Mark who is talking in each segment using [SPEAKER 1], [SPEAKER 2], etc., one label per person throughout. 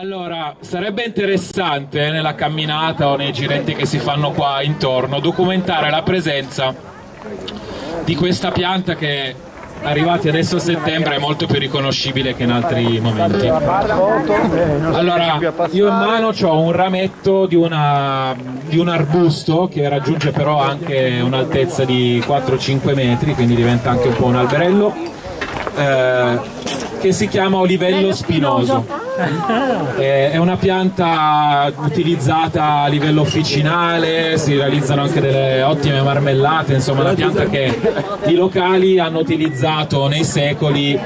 [SPEAKER 1] Allora, sarebbe interessante nella camminata o nei giretti che si fanno qua intorno documentare la presenza di questa pianta che, arrivati adesso a settembre, è molto più riconoscibile che in altri momenti. Allora, io in mano ho un rametto di un arbusto che raggiunge però anche un'altezza di 4-5 metri, quindi diventa anche un po' un alberello, che si chiama olivello spinoso. È una pianta utilizzata a livello officinale, si realizzano anche delle ottime marmellate, insomma una pianta che i locali hanno utilizzato nei secoli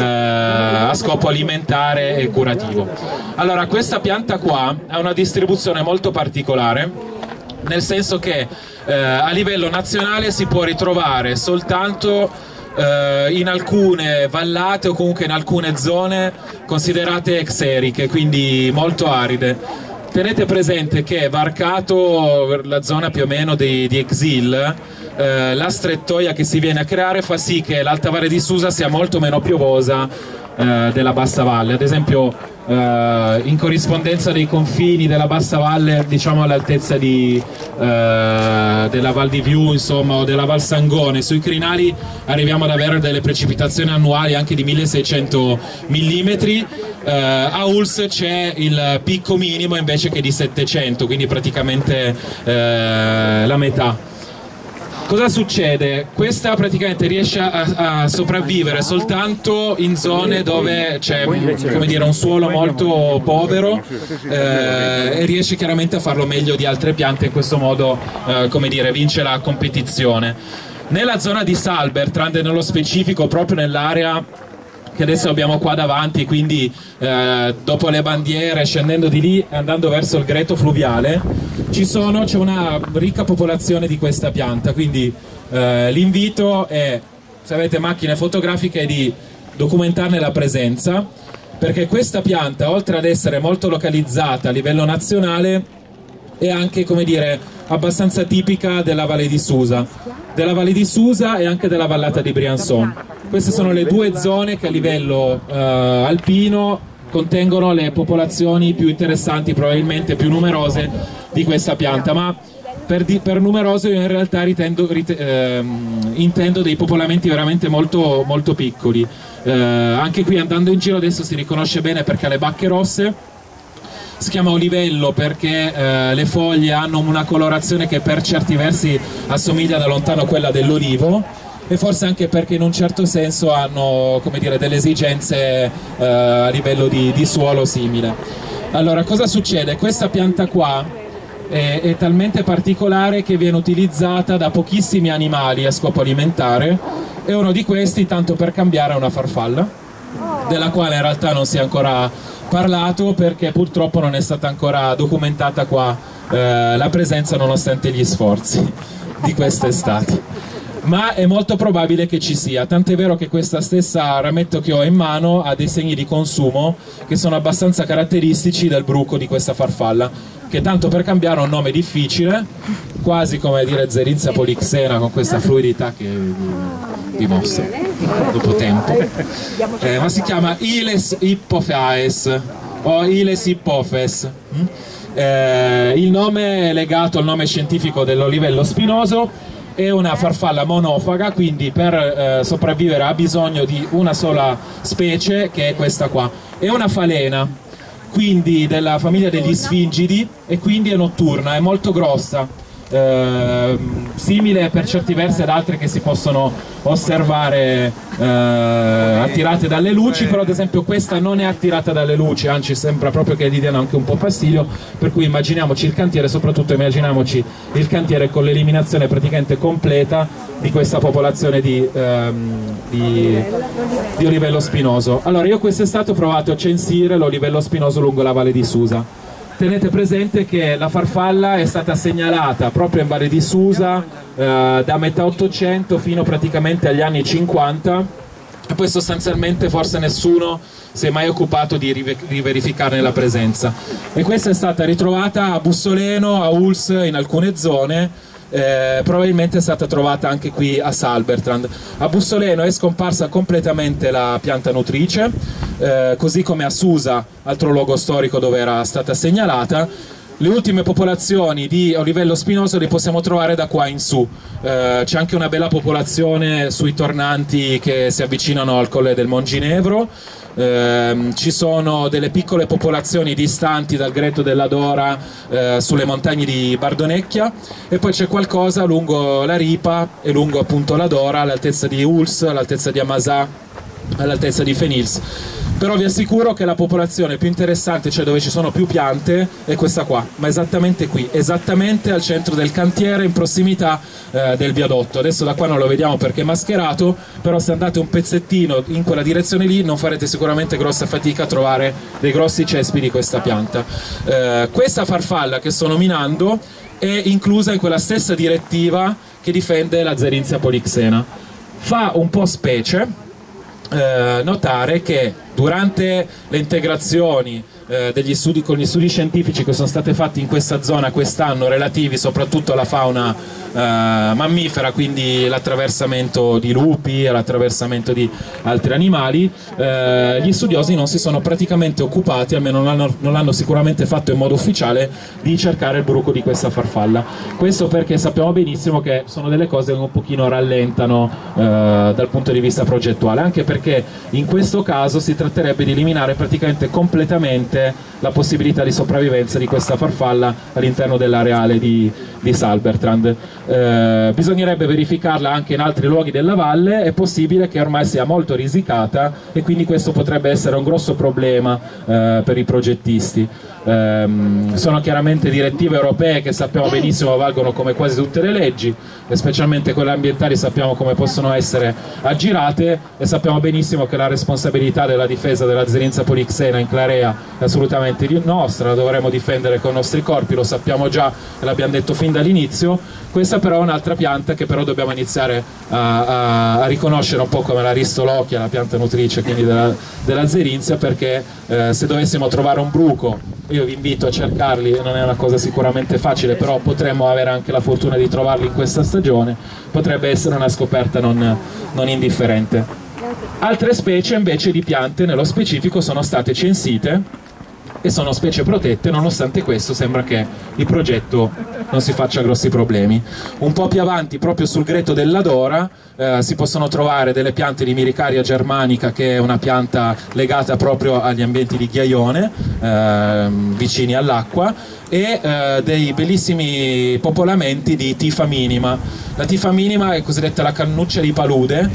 [SPEAKER 1] a scopo alimentare e curativo. Allora, questa pianta qua ha una distribuzione molto particolare, nel senso che a livello nazionale si può ritrovare soltanto in alcune vallate o comunque in alcune zone considerate xeriche, quindi molto aride. Tenete presente che varcato la zona più o meno di Exil, la strettoia che si viene a creare fa sì che l'Alta Valle di Susa sia molto meno piovosa della Bassa Valle. Ad esempio, in corrispondenza dei confini della Bassa Valle, diciamo all'altezza della Val di Viù, insomma, o della Val Sangone, sui crinali arriviamo ad avere delle precipitazioni annuali anche di 1600 mm. A Uls c'è il picco minimo invece che di 700, quindi praticamente la metà. Cosa succede? Questa praticamente riesce a sopravvivere soltanto in zone dove c'è, come dire, un suolo molto povero, e riesce chiaramente a farlo meglio di altre piante, in questo modo come dire, vince la competizione. Nella zona di Salber, tranne nello specifico proprio nell'area che adesso abbiamo qua davanti, quindi dopo le bandiere, scendendo di lì e andando verso il greto fluviale, c'è una ricca popolazione di questa pianta, quindi l'invito è, se avete macchine fotografiche, di documentarne la presenza, perché questa pianta, oltre ad essere molto localizzata a livello nazionale, è anche, come dire, abbastanza tipica della Valle di Susa e anche della vallata di Briançon. Queste sono le due zone che a livello alpino contengono le popolazioni più interessanti, probabilmente più numerose di questa pianta, ma per numeroso io in realtà intendo dei popolamenti veramente molto, molto piccoli. Anche qui, andando in giro, adesso si riconosce bene perché ha le bacche rosse. Si chiama olivello perché le foglie hanno una colorazione che per certi versi assomiglia da lontano a quella dell'olivo, e forse anche perché in un certo senso hanno, come dire, delle esigenze a livello di suolo simile. Allora, cosa succede? Questa pianta qua è talmente particolare che viene utilizzata da pochissimi animali a scopo alimentare, e uno di questi, tanto per cambiare, è una farfalla, della quale in realtà non si è ancora parlato perché purtroppo non è stata ancora documentata qua la presenza, nonostante gli sforzi di quest'estate. Ma è molto probabile che ci sia, tant'è vero che questa stessa rametto che ho in mano ha dei segni di consumo che sono abbastanza caratteristici del bruco di questa farfalla, che, tanto per cambiare, ha un nome difficile, quasi come dire Zerinzia polixena, con questa fluidità che vi mostro dopo tempo, ma si chiama Iles hippophaes o Iles hippophes. Il nome è legato al nome scientifico dell'olivello spinoso. È una farfalla monofaga, quindi per sopravvivere ha bisogno di una sola specie, che è questa qua. È una falena, quindi della famiglia degli sfingidi, e quindi è notturna, è molto grossa, simile per certi versi ad altre che si possono osservare attirate dalle luci, però ad esempio questa non è attirata dalle luci, anzi sembra proprio che gli diano anche un po' fastidio, per cui immaginiamoci il cantiere, soprattutto immaginiamoci il cantiere con l'eliminazione praticamente completa di questa popolazione di olivello spinoso. Allora, io quest'estate ho provato a censire l'olivello spinoso lungo la Valle di Susa. Tenete presente che la farfalla è stata segnalata proprio in Valle di Susa da metà 800 fino praticamente agli anni 50, e poi sostanzialmente forse nessuno si è mai occupato di riverificarne la presenza. E questa è stata ritrovata a Bussoleno, a Uls, in alcune zone, probabilmente è stata trovata anche qui a Salbertrand. A Bussoleno è scomparsa completamente la pianta nutrice, così come a Susa, altro luogo storico dove era stata segnalata. Le ultime popolazioni di Olivello spinoso le possiamo trovare da qua in su. C'è anche una bella popolazione sui tornanti che si avvicinano al Colle del Monginevro. Ci sono delle piccole popolazioni distanti dal Greto della Dora sulle montagne di Bardonecchia, e poi c'è qualcosa lungo la Ripa e lungo appunto la Dora, all'altezza di Uls, all'altezza di Amasà, all'altezza di Fenils. Però vi assicuro che la popolazione più interessante, cioè dove ci sono più piante, è questa qua, ma esattamente qui, esattamente al centro del cantiere, in prossimità del viadotto. Adesso da qua non lo vediamo perché è mascherato, però se andate un pezzettino in quella direzione lì non farete sicuramente grossa fatica a trovare dei grossi cespi di questa pianta. Questa farfalla che sto nominando è inclusa in quella stessa direttiva che difende la Xerinthia polixena. Fa un po' specie notare che durante le integrazioni degli studi con gli studi scientifici che sono state fatti in questa zona quest'anno, relativi soprattutto alla fauna mammifera, quindi l'attraversamento di lupi e l'attraversamento di altri animali, gli studiosi non si sono praticamente occupati, almeno non l'hanno sicuramente fatto in modo ufficiale, di cercare il bruco di questa farfalla. Questo perché sappiamo benissimo che sono delle cose che un pochino rallentano dal punto di vista progettuale, anche perché in questo caso si tratterebbe di eliminare praticamente completamente la possibilità di sopravvivenza di questa farfalla all'interno dell'areale di Salbertrand. Bisognerebbe verificarla anche in altri luoghi della valle. È possibile che ormai sia molto risicata e quindi questo potrebbe essere un grosso problema per i progettisti. Sono chiaramente direttive europee che sappiamo benissimo valgono come quasi tutte le leggi, e specialmente quelle ambientali sappiamo come possono essere aggirate, e sappiamo benissimo che la responsabilità della difesa della Xerinthia polixena in Clarea è assolutamente nostra, la dovremo difendere con i nostri corpi, lo sappiamo già e l'abbiamo detto fin dall'inizio. Questa però è un'altra pianta che però dobbiamo iniziare a riconoscere un po' come l'Aristolochia, la pianta nutrice quindi della Xerinthia, perché se dovessimo trovare un bruco, io vi invito a cercarli, non è una cosa sicuramente facile, però potremmo avere anche la fortuna di trovarli in questa stagione, potrebbe essere una scoperta non indifferente. Altre specie invece di piante nello specifico sono state censite e sono specie protette, nonostante questo sembra che il progetto non si faccia grossi problemi. Un po' più avanti, proprio sul Greto della Dora, si possono trovare delle piante di Miricaria germanica, che è una pianta legata proprio agli ambienti di ghiaione, vicini all'acqua, e dei bellissimi popolamenti di Tifa minima. La Tifa minima è cosiddetta la cannuccia di palude,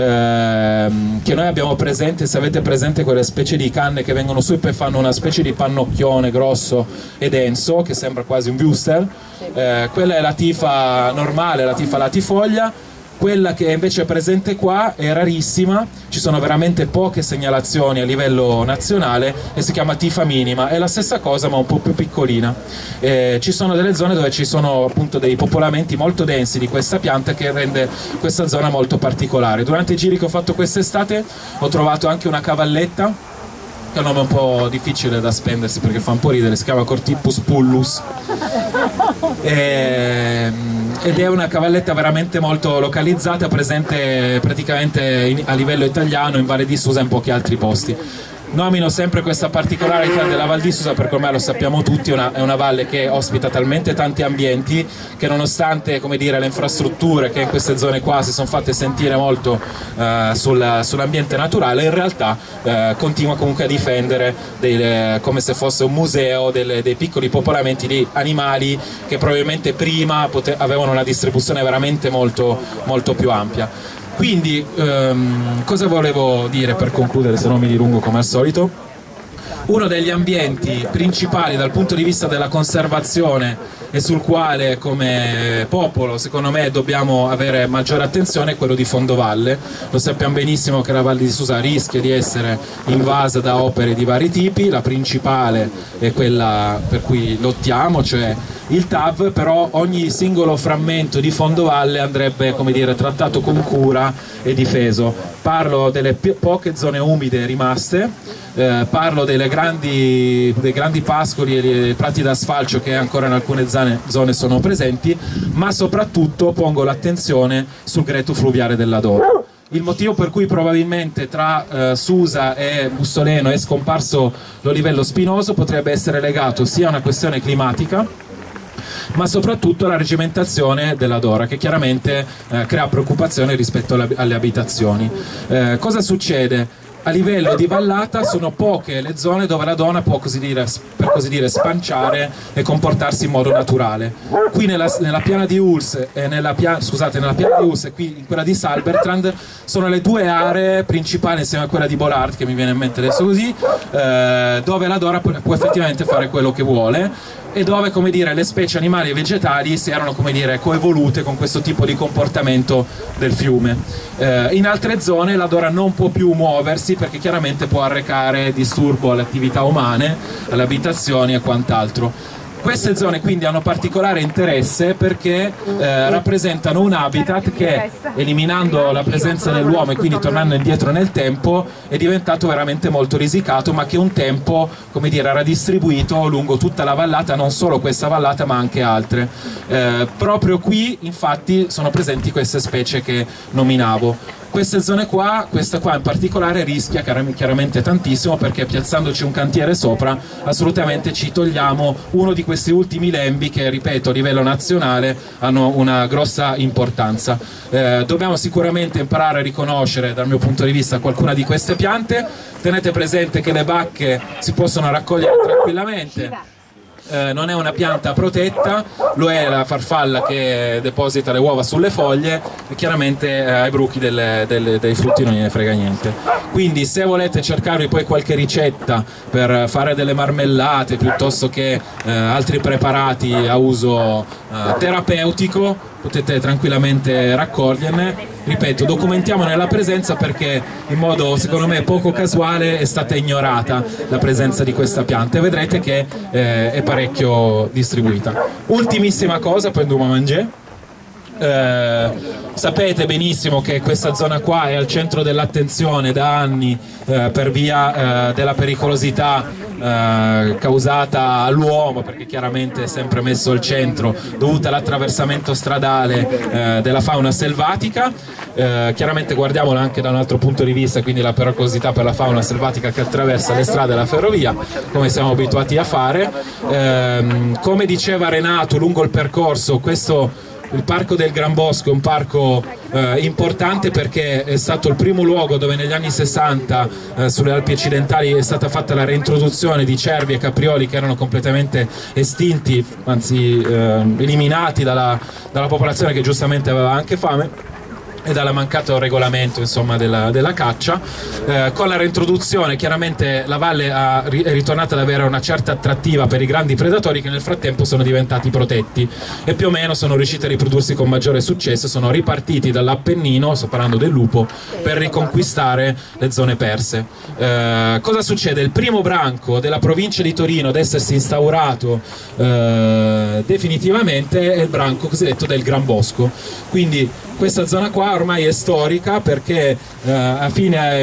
[SPEAKER 1] che noi abbiamo presente, se avete presente quelle specie di canne che vengono su e poi fanno una specie di pannocchione grosso e denso, che sembra quasi un wuster. Quella è la Tifa normale, la Tifa latifoglia. Quella che invece è presente qua è rarissima, ci sono veramente poche segnalazioni a livello nazionale e si chiama Tifa minima, è la stessa cosa ma un po' più piccolina. Ci sono delle zone dove ci sono appunto dei popolamenti molto densi di questa pianta, che rende questa zona molto particolare. Durante i giri che ho fatto quest'estate ho trovato anche una cavalletta, che è un nome un po' difficile da spendersi perché fa un po' ridere, si chiama Cortipus pullus, ed è una cavalletta veramente molto localizzata, presente praticamente a livello italiano in Valle di Susa e in pochi altri posti. Nomino sempre questa particolarità della Val di Susa perché ormai lo sappiamo tutti, è una valle che ospita talmente tanti ambienti che, nonostante, come dire, le infrastrutture che in queste zone qua si sono fatte sentire molto sull'ambiente naturale, in realtà continua comunque a difendere come se fosse un museo dei piccoli popolamenti di animali che probabilmente prima avevano una distribuzione veramente molto, molto più ampia. Quindi cosa volevo dire per concludere, se non mi dilungo come al solito? Uno degli ambienti principali dal punto di vista della conservazione e sul quale come popolo secondo me dobbiamo avere maggiore attenzione è quello di fondovalle. Lo sappiamo benissimo che la Valle di Susa rischia di essere invasa da opere di vari tipi, la principale è quella per cui lottiamo, cioè il TAV, però ogni singolo frammento di fondovalle andrebbe, come dire, trattato con cura e difeso. Parlo delle poche zone umide rimaste, parlo dei grandi pascoli e dei prati d'asfalcio che ancora in alcune zone alpine zone sono presenti, ma soprattutto pongo l'attenzione sul greto fluviale dell'Adora. Il motivo per cui probabilmente tra Susa e Bussoleno è scomparso l'olivello spinoso potrebbe essere legato sia a una questione climatica, ma soprattutto alla regimentazione dell'Adora, che chiaramente crea preoccupazione rispetto alle abitazioni. Cosa succede? A livello di vallata sono poche le zone dove la donna può per così dire spanciare e comportarsi in modo naturale. Qui nella piana di Uls e nella piana di Uls e qui in quella di Salbertrand sono le due aree principali insieme a quella di Bollard, che mi viene in mente adesso così, dove la donna può effettivamente fare quello che vuole e dove, come dire, le specie animali e vegetali si erano, come dire, coevolute con questo tipo di comportamento del fiume. In altre zone la Dora non può più muoversi perché chiaramente può arrecare disturbo alle attività umane, alle abitazioni e quant'altro. Queste zone quindi hanno particolare interesse perché rappresentano un habitat che, eliminando la presenza dell'uomo e quindi tornando indietro nel tempo, è diventato veramente molto risicato, ma che un tempo, come dire, era distribuito lungo tutta la vallata, non solo questa vallata ma anche altre. Proprio qui infatti sono presenti queste specie che nominavo. Queste zone qua, questa qua in particolare, rischia chiaramente tantissimo perché piazzandoci un cantiere sopra assolutamente ci togliamo uno di questi ultimi lembi che, ripeto, a livello nazionale hanno una grossa importanza. Dobbiamo sicuramente imparare a riconoscere, dal mio punto di vista, qualcuna di queste piante. Tenete presente che le bacche si possono raccogliere tranquillamente. Non è una pianta protetta, lo è la farfalla che deposita le uova sulle foglie e chiaramente ai bruchi dei frutti non gliene frega niente. Quindi se volete cercarvi poi qualche ricetta per fare delle marmellate piuttosto che altri preparati a uso terapeutico, potete tranquillamente raccoglierne. Ripeto, documentiamone la presenza perché in modo secondo me poco casuale è stata ignorata la presenza di questa pianta e vedrete che è parecchio distribuita. Ultimissima cosa, poi andiamo a mangiare. Sapete benissimo che questa zona qua è al centro dell'attenzione da anni per via della pericolosità causata all'uomo, perché chiaramente è sempre messo al centro dovuta all'attraversamento stradale della fauna selvatica. Chiaramente guardiamola anche da un altro punto di vista, quindi la pericolosità per la fauna selvatica che attraversa le strade e la ferrovia, come siamo abituati a fare. Come diceva Renato lungo il percorso, il Parco del Gran Bosco è un parco importante perché è stato il primo luogo dove negli anni 60 sulle Alpi occidentali è stata fatta la reintroduzione di cervi e caprioli che erano completamente estinti, anzi eliminati dalla popolazione che giustamente aveva anche fame e dal mancato regolamento, insomma, della caccia. Con la reintroduzione chiaramente la valle è ritornata ad avere una certa attrattiva per i grandi predatori che nel frattempo sono diventati protetti e più o meno sono riusciti a riprodursi con maggiore successo, sono ripartiti dall'Appennino, sto parlando del lupo, per riconquistare le zone perse. Cosa succede? Il primo branco della provincia di Torino ad essersi instaurato definitivamente è il branco cosiddetto del Gran Bosco. Quindi questa zona qua ormai è storica perché a fine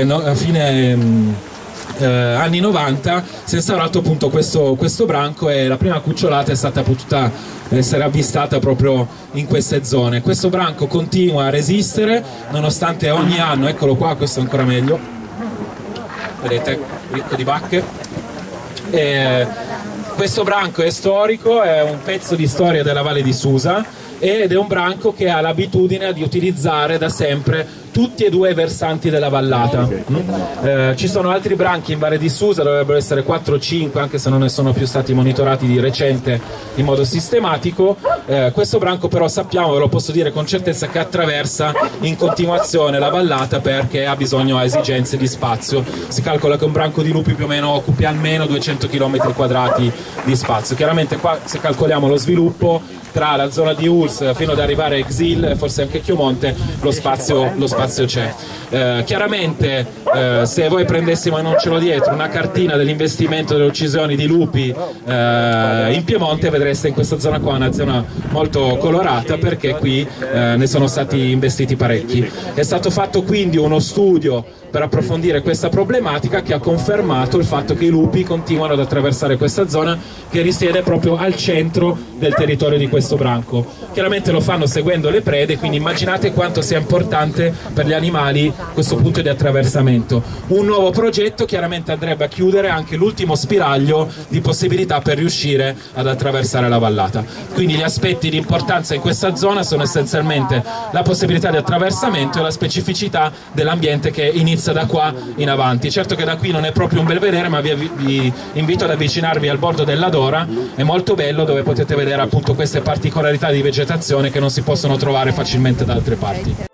[SPEAKER 1] anni 90 si è instaurato appunto questo branco e la prima cucciolata è stata potuta essere avvistata proprio in queste zone. Questo branco continua a resistere nonostante ogni anno, eccolo qua, questo è ancora meglio, vedete, ricco di bacche. Questo branco è storico, è un pezzo di storia della Valle di Susa ed è un branco che ha l'abitudine di utilizzare da sempre tutti e due i versanti della vallata. Ci sono altri branchi in Valle di Susa, dovrebbero essere 4 o 5, anche se non ne sono più stati monitorati di recente in modo sistematico. Questo branco però sappiamo, ve lo posso dire con certezza, che attraversa in continuazione la vallata perché ha esigenze di spazio. Si calcola che un branco di lupi più o meno occupi almeno 200 km² di spazio. Chiaramente qua, se calcoliamo lo sviluppo tra la zona di Uls fino ad arrivare a Exil e forse anche Chiomonte, lo spazio c'è. Chiaramente se voi prendessimo, e non ce l'ho dietro, una cartina dell'investimento delle uccisioni di lupi in Piemonte, vedreste in questa zona qua una zona molto colorata perché qui ne sono stati investiti parecchi. È stato fatto quindi uno studio per approfondire questa problematica, che ha confermato il fatto che i lupi continuano ad attraversare questa zona che risiede proprio al centro del territorio di questo branco. Chiaramente lo fanno seguendo le prede, quindi immaginate quanto sia importante per gli animali questo punto di attraversamento. Un nuovo progetto chiaramente andrebbe a chiudere anche l'ultimo spiraglio di possibilità per riuscire ad attraversare la vallata. Quindi gli aspetti di importanza in questa zona sono essenzialmente la possibilità di attraversamento e la specificità dell'ambiente che inizia da qua in avanti. Certo che da qui non è proprio un bel vedere, ma vi invito ad avvicinarvi al bordo dell'Adora, è molto bello, dove potete vedere appunto queste particolarità di vegetazione che non si possono trovare facilmente da altre parti.